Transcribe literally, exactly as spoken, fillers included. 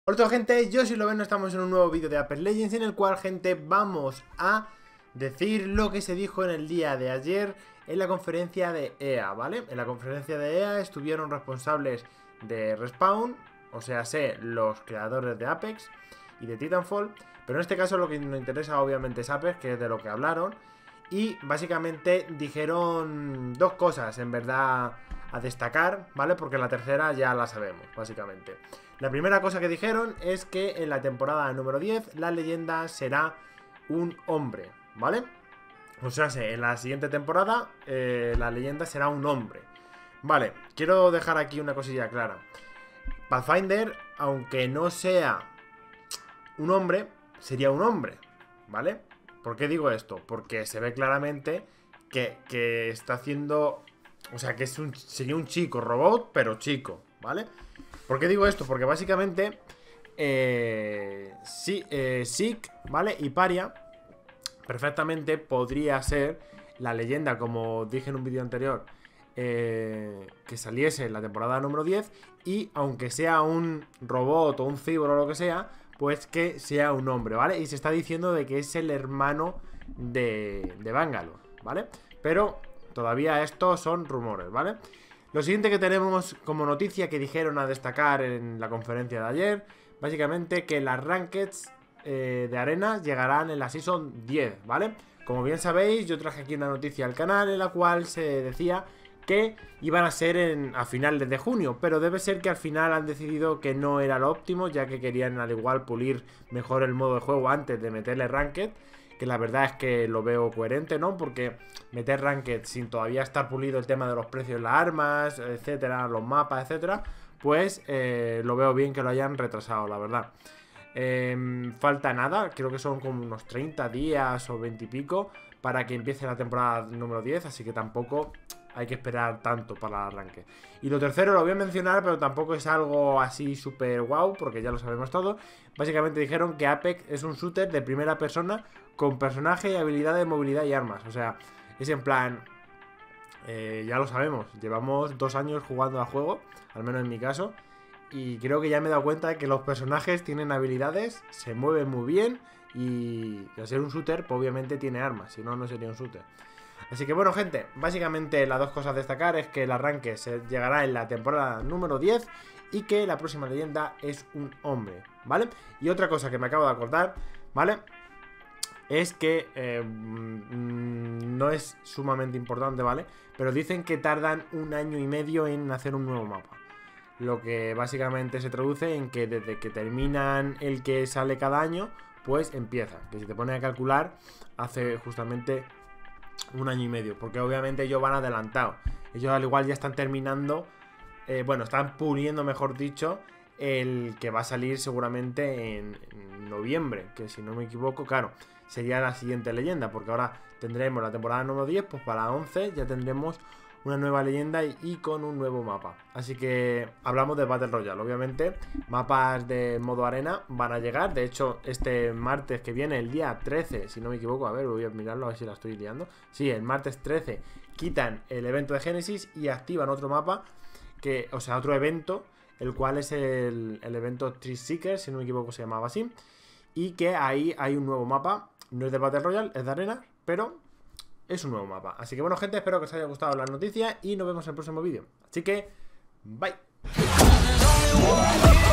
Hola gente, yo soy Loveno, estamos en un nuevo vídeo de Apex Legends en el cual, gente, vamos a decir lo que se dijo en el día de ayer en la conferencia de E A, ¿vale? En la conferencia de E A estuvieron responsables de Respawn, o sea, sé, los creadores de Apex y de Titanfall, pero en este caso lo que nos interesa obviamente es Apex, que es de lo que hablaron, y básicamente dijeron dos cosas, en verdad, a destacar, ¿vale? Porque la tercera ya la sabemos, básicamente. La primera cosa que dijeron es que en la temporada número diez la leyenda será un hombre, ¿vale? O sea, en la siguiente temporada eh, la leyenda será un hombre. Vale, quiero dejar aquí una cosilla clara. Pathfinder, aunque no sea un hombre, sería un hombre, ¿vale? ¿Por qué digo esto? Porque se ve claramente que, que está haciendo... O sea, que es un, sería un chico robot, pero chico, ¿vale? ¿Por qué digo esto? Porque básicamente eh, sí, eh, Zeke, ¿vale? Y Paria perfectamente podría ser la leyenda, como dije en un vídeo anterior, eh, que saliese en la temporada número diez. Y aunque sea un robot o un cibor o lo que sea, pues que sea un hombre, ¿vale? Y se está diciendo de que es el hermano de, de Bangalore, ¿vale? Pero todavía estos son rumores, ¿vale? Lo siguiente que tenemos como noticia que dijeron a destacar en la conferencia de ayer, básicamente que las rankeds eh, de arena llegarán en la Season diez, ¿vale? Como bien sabéis, yo traje aquí una noticia al canal en la cual se decía que iban a ser en, a finales de junio, pero debe ser que al final han decidido que no era lo óptimo, ya que querían al igual pulir mejor el modo de juego antes de meterle ranked, que la verdad es que lo veo coherente, ¿no? Porque meter ranked sin todavía estar pulido el tema de los precios de las armas, etcétera, los mapas, etcétera, pues eh, lo veo bien que lo hayan retrasado, la verdad. Eh, falta nada, creo que son como unos treinta días o veinte y pico para que empiece la temporada número diez, así que tampoco hay que esperar tanto para el arranque. Y lo tercero lo voy a mencionar, pero tampoco es algo así súper guau, porque ya lo sabemos todo. Básicamente dijeron que Apex es un shooter de primera persona con personaje y habilidad de movilidad y armas. O sea, es en plan... Eh, ya lo sabemos, llevamos dos años jugando al juego, al menos en mi caso, y creo que ya me he dado cuenta de que los personajes tienen habilidades, se mueven muy bien, y al ser un shooter, pues obviamente tiene armas, si no, no sería un shooter. Así que bueno, gente, básicamente las dos cosas a destacar es que el arranque se llegará en la temporada número diez y que la próxima leyenda es un hombre, ¿vale? Y otra cosa que me acabo de acordar, ¿vale? Es que eh, no es sumamente importante, ¿vale? Pero dicen que tardan un año y medio en hacer un nuevo mapa. Lo que básicamente se traduce en que desde que terminan el que sale cada año, pues empieza. Que si te pones a calcular, hace justamente un año y medio, porque obviamente ellos van adelantados. Ellos al igual ya están terminando, eh, bueno, están puliendo, mejor dicho, el que va a salir seguramente en, en noviembre, que si no me equivoco, claro, sería la siguiente leyenda, porque ahora tendremos la temporada número diez, pues para la once ya tendremos una nueva leyenda y, y con un nuevo mapa. Así que hablamos de Battle Royale, obviamente. Mapas de modo arena van a llegar. De hecho, este martes que viene, el día trece, si no me equivoco, a ver, voy a mirarlo a ver si la estoy liando. Sí, el martes trece quitan el evento de Génesis y activan otro mapa, que, o sea, otro evento, el cual es el, el evento Tree Seeker, si no me equivoco se llamaba así. Y que ahí hay un nuevo mapa. No es de Battle Royale, es de arena, pero es un nuevo mapa. Así que bueno, gente, espero que os haya gustado la noticia y nos vemos en el próximo vídeo. Así que, bye.